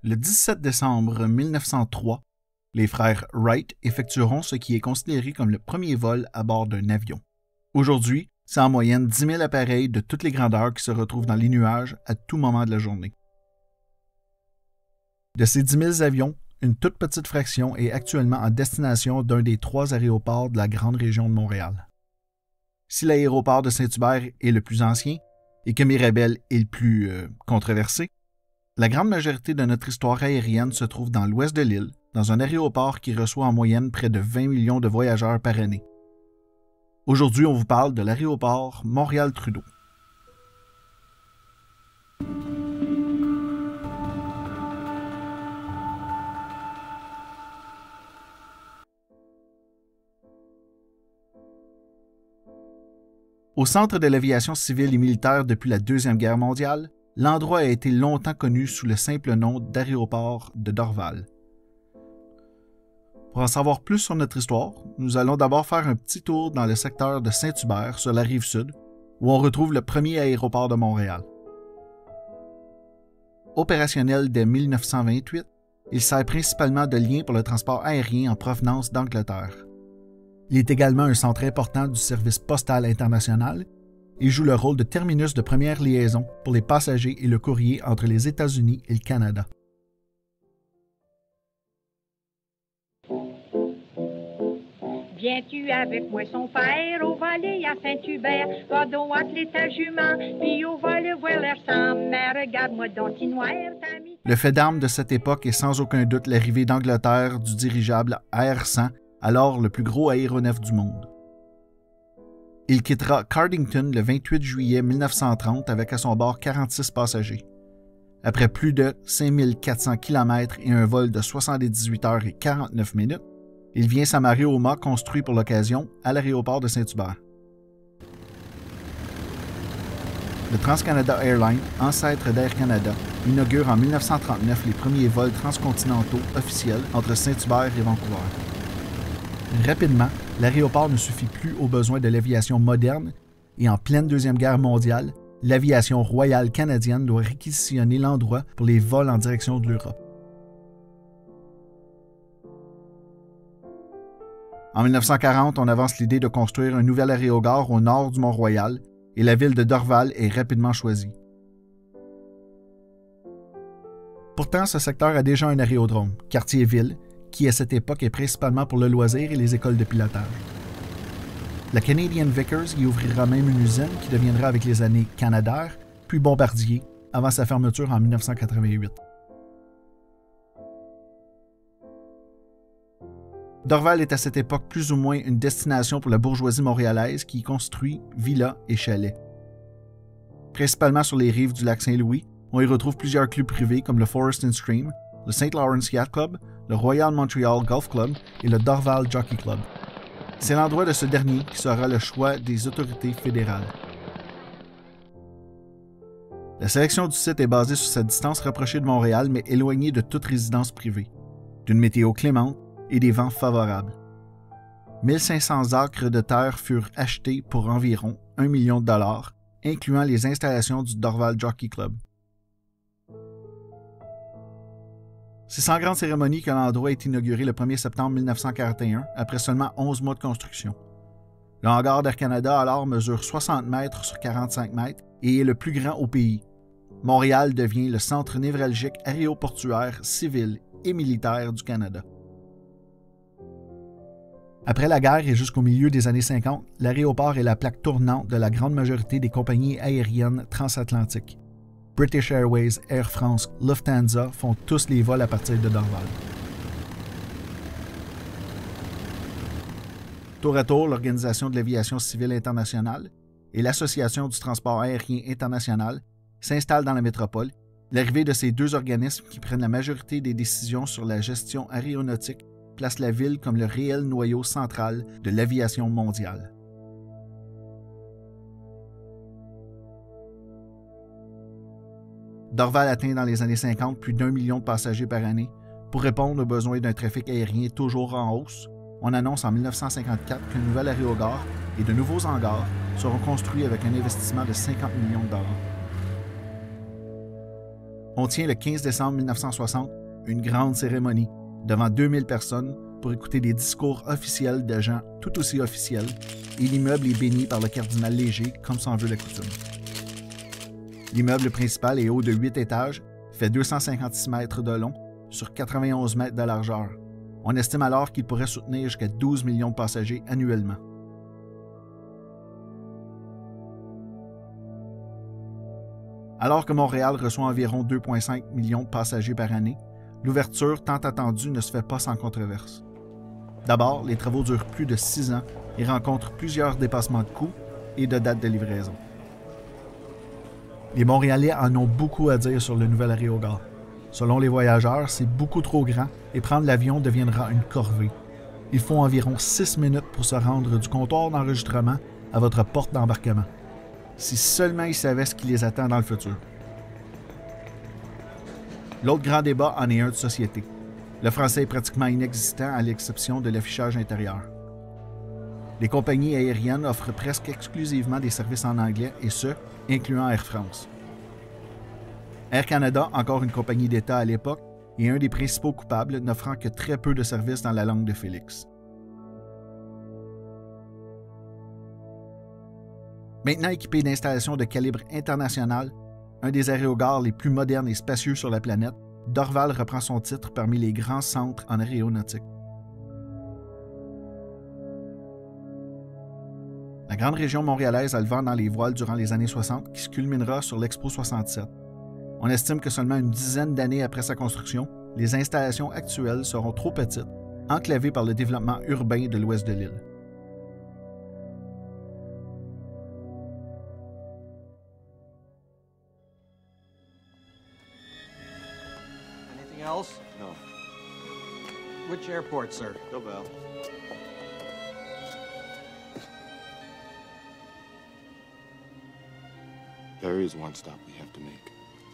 Le 17 décembre 1903, les frères Wright effectueront ce qui est considéré comme le premier vol à bord d'un avion. Aujourd'hui, c'est en moyenne 10 000 appareils de toutes les grandeurs qui se retrouvent dans les nuages à tout moment de la journée. De ces 10 000 avions, une toute petite fraction est actuellement en destination d'un des 3 aéroports de la grande région de Montréal. Si l'aéroport de Saint-Hubert est le plus ancien et que Mirabel est le plus controversé, la grande majorité de notre histoire aérienne se trouve dans l'ouest de l'île, dans un aéroport qui reçoit en moyenne près de 20 millions de voyageurs par année. Aujourd'hui, on vous parle de l'aéroport Montréal-Trudeau. Au centre de l'aviation civile et militaire depuis la Deuxième Guerre mondiale, l'endroit a été longtemps connu sous le simple nom d'aéroport de Dorval. Pour en savoir plus sur notre histoire, nous allons d'abord faire un petit tour dans le secteur de Saint-Hubert, sur la rive sud, où on retrouve le premier aéroport de Montréal. Opérationnel dès 1928, il sert principalement de lien pour le transport aérien en provenance d'Angleterre. Il est également un centre important du service postal international et joue le rôle de terminus de première liaison pour les passagers et le courrier entre les États-Unis et le Canada. Viens-tu avec moi son père au volet à Saint-Hubert, va donc atteler ta jument, puis au volet voir l'air sans mère, regarde-moi donc t'y noir, Le fait d'armes de cette époque est sans aucun doute l'arrivée d'Angleterre du dirigeable AR-100, alors le plus gros aéronef du monde. Il quittera Cardington le 28 juillet 1930 avec à son bord 46 passagers. Après plus de 5400 km et un vol de 78 heures et 49 minutes, il vient s'amarrer au mât construit pour l'occasion à l'aéroport de Saint-Hubert. Le TransCanada Airlines, ancêtre d'Air Canada, inaugure en 1939 les premiers vols transcontinentaux officiels entre Saint-Hubert et Vancouver. Rapidement, l'aéroport ne suffit plus aux besoins de l'aviation moderne et en pleine Deuxième Guerre mondiale, l'aviation royale canadienne doit réquisitionner l'endroit pour les vols en direction de l'Europe. En 1940, on avance l'idée de construire un nouvel aérogare au nord du Mont-Royal et la ville de Dorval est rapidement choisie. Pourtant, ce secteur a déjà un aérodrome, Cartierville, qui à cette époque est principalement pour le loisir et les écoles de pilotage. La Canadian Vickers y ouvrira même une usine qui deviendra avec les années Canadair, puis Bombardier, avant sa fermeture en 1988. Dorval est à cette époque plus ou moins une destination pour la bourgeoisie montréalaise qui y construit villas et chalets. Principalement sur les rives du lac Saint-Louis, on y retrouve plusieurs clubs privés comme le Forest and Stream, le St. Lawrence Yacht Club, le Royal Montreal Golf Club et le Dorval Jockey Club. C'est l'endroit de ce dernier qui sera le choix des autorités fédérales. La sélection du site est basée sur sa distance rapprochée de Montréal mais éloignée de toute résidence privée, d'une météo clémente et des vents favorables. 1500 acres de terre furent achetés pour environ 1 million de dollars, incluant les installations du Dorval Jockey Club. C'est sans grande cérémonie que l'endroit est inauguré le 1er septembre 1941, après seulement 11 mois de construction. Le hangar d'Air Canada alors mesure 60 mètres sur 45 mètres et est le plus grand au pays. Montréal devient le centre névralgique aéroportuaire, civil et militaire du Canada. Après la guerre et jusqu'au milieu des années 50, l'aéroport est la plaque tournante de la grande majorité des compagnies aériennes transatlantiques. British Airways, Air France, Lufthansa font tous les vols à partir de Dorval. Tour à tour, l'Organisation de l'aviation civile internationale et l'Association du transport aérien international s'installent dans la métropole. L'arrivée de ces deux organismes qui prennent la majorité des décisions sur la gestion aéronautique place la ville comme le réel noyau central de l'aviation mondiale. Dorval atteint dans les années 50 plus d'1 million de passagers par année. Pour répondre aux besoins d'un trafic aérien toujours en hausse, on annonce en 1954 qu'un nouvel aérogare et de nouveaux hangars seront construits avec un investissement de 50 millions de dollars. On tient le 15 décembre 1960 une grande cérémonie devant 2000 personnes pour écouter des discours officiels de gens tout aussi officiels et l'immeuble est béni par le cardinal Léger comme s'en veut la coutume. L'immeuble principal est haut de 8 étages, fait 256 mètres de long sur 91 mètres de largeur. On estime alors qu'il pourrait soutenir jusqu'à 12 millions de passagers annuellement. Alors que Montréal reçoit environ 2,5 millions de passagers par année, l'ouverture tant attendue ne se fait pas sans controverse. D'abord, les travaux durent plus de 6 ans et rencontrent plusieurs dépassements de coûts et de dates de livraison. Les Montréalais en ont beaucoup à dire sur le nouvel aérogare. Selon les voyageurs, c'est beaucoup trop grand et prendre l'avion deviendra une corvée. Il faut environ 6 minutes pour se rendre du comptoir d'enregistrement à votre porte d'embarquement. Si seulement ils savaient ce qui les attend dans le futur. L'autre grand débat en est un de société. Le français est pratiquement inexistant à l'exception de l'affichage intérieur. Les compagnies aériennes offrent presque exclusivement des services en anglais et ce, incluant Air France. Air Canada, encore une compagnie d'État à l'époque, est un des principaux coupables, n'offrant que très peu de services dans la langue de Félix. Maintenant équipé d'installations de calibre international, un des aérogares les plus modernes et spacieux sur la planète, Dorval reprend son titre parmi les grands centres en aéronautique. La grande région montréalaise a le vent dans les voiles durant les années 60 qui se culminera sur l'Expo 67. On estime que seulement une dizaine d'années après sa construction, les installations actuelles seront trop petites, enclavées par le développement urbain de l'ouest de l'île. Anything else? No. Which airport, sir? Dorval. There is one stop we have to make.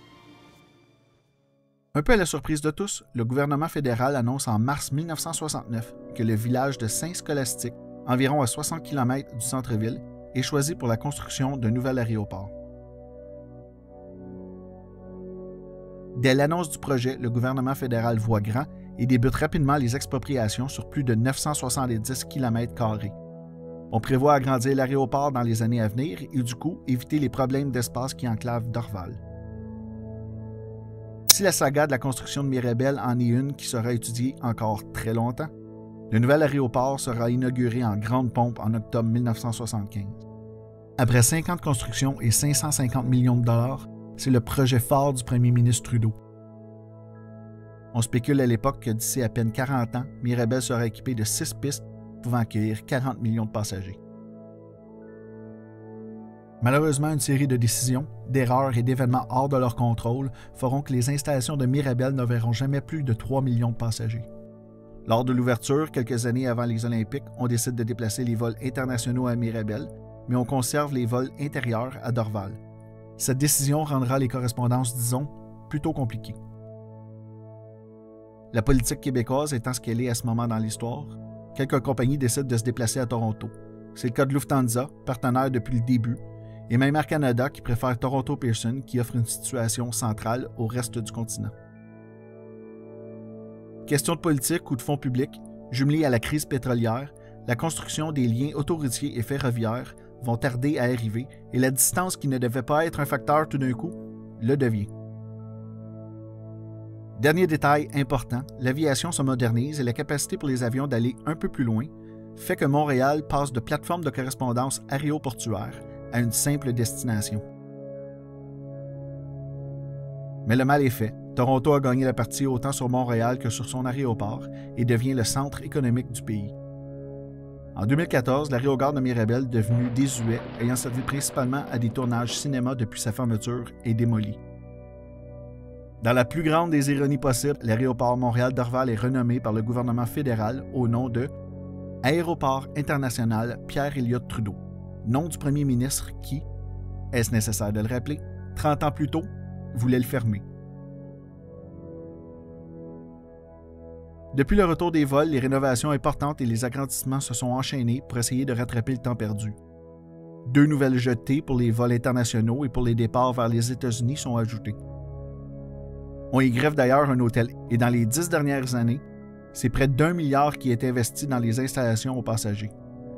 Un peu à la surprise de tous, le gouvernement fédéral annonce en mars 1969 que le village de Saint-Scholastique, environ à 60 km du centre-ville, est choisi pour la construction d'un nouvel aéroport. Dès l'annonce du projet, le gouvernement fédéral voit grand et débute rapidement les expropriations sur plus de 970 km². On prévoit agrandir l'aéroport dans les années à venir et du coup éviter les problèmes d'espace qui enclavent Dorval. Si la saga de la construction de Mirabel en est une qui sera étudiée encore très longtemps, le nouvel aéroport sera inauguré en grande pompe en octobre 1975. Après 5 ans de construction et 550 millions de dollars, c'est le projet phare du premier ministre Trudeau. On spécule à l'époque que d'ici à peine 40 ans, Mirabel sera équipé de 6 pistes pouvant accueillir 40 millions de passagers. Malheureusement, une série de décisions, d'erreurs et d'événements hors de leur contrôle feront que les installations de Mirabel ne verront jamais plus de 3 millions de passagers. Lors de l'ouverture, quelques années avant les Olympiques, on décide de déplacer les vols internationaux à Mirabel, mais on conserve les vols intérieurs à Dorval. Cette décision rendra les correspondances, disons, plutôt compliquées. La politique québécoise étant ce qu'elle est à ce moment dans l'histoire, quelques compagnies décident de se déplacer à Toronto. C'est le cas de Lufthansa, partenaire depuis le début, et même Air Canada qui préfère Toronto Pearson qui offre une situation centrale au reste du continent. Question de politique ou de fonds publics, jumelée à la crise pétrolière, la construction des liens autoroutiers et ferroviaires vont tarder à arriver et la distance qui ne devait pas être un facteur tout d'un coup, le devient. Dernier détail important, l'aviation se modernise et la capacité pour les avions d'aller un peu plus loin fait que Montréal passe de plateforme de correspondance aéroportuaire à une simple destination. Mais le mal est fait. Toronto a gagné la partie autant sur Montréal que sur son aéroport et devient le centre économique du pays. En 2014, l'aérogare de Mirabel, devenu désuet, ayant servi principalement à des tournages cinéma depuis sa fermeture, est démoli. Dans la plus grande des ironies possibles, l'aéroport Montréal-Dorval est renommé par le gouvernement fédéral au nom de Aéroport international Pierre-Elliott Trudeau, nom du premier ministre qui, est-ce nécessaire de le rappeler, 30 ans plus tôt, voulait le fermer. Depuis le retour des vols, les rénovations importantes et les agrandissements se sont enchaînés pour essayer de rattraper le temps perdu. 2 nouvelles jetées pour les vols internationaux et pour les départs vers les États-Unis sont ajoutées. On y greffe d'ailleurs un hôtel et dans les 10 dernières années, c'est près d'1 milliard qui est investi dans les installations aux passagers.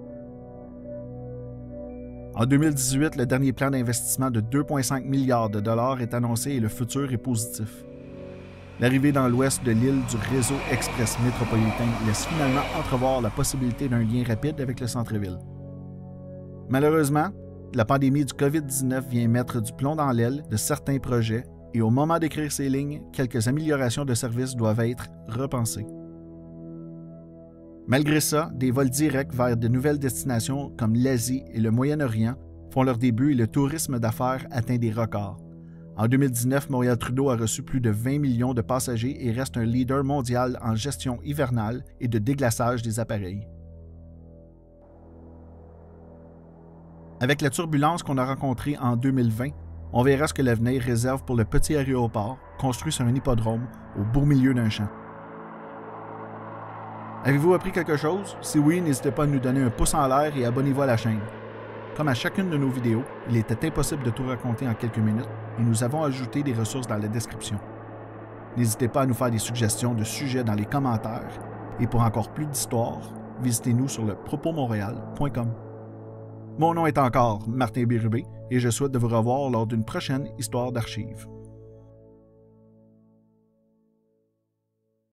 En 2018, le dernier plan d'investissement de 2,5 milliards de dollars est annoncé et le futur est positif. L'arrivée dans l'ouest de l'île du réseau express métropolitain laisse finalement entrevoir la possibilité d'un lien rapide avec le centre-ville. Malheureusement, la pandémie du COVID-19 vient mettre du plomb dans l'aile de certains projets et au moment d'écrire ces lignes, quelques améliorations de services doivent être repensées. Malgré ça, des vols directs vers de nouvelles destinations comme l'Asie et le Moyen-Orient font leur début et le tourisme d'affaires atteint des records. En 2019, Montréal-Trudeau a reçu plus de 20 millions de passagers et reste un leader mondial en gestion hivernale et de déglaçage des appareils. Avec la turbulence qu'on a rencontrée en 2020, on verra ce que l'avenir réserve pour le petit aéroport construit sur un hippodrome au beau milieu d'un champ. Avez-vous appris quelque chose? Si oui, n'hésitez pas à nous donner un pouce en l'air et abonnez-vous à la chaîne. Comme à chacune de nos vidéos, il était impossible de tout raconter en quelques minutes et nous avons ajouté des ressources dans la description. N'hésitez pas à nous faire des suggestions de sujets dans les commentaires et pour encore plus d'histoires, visitez-nous sur le propomontréal.com. Mon nom est encore Martin Bérubé et je souhaite de vous revoir lors d'une prochaine Histoire d'archives.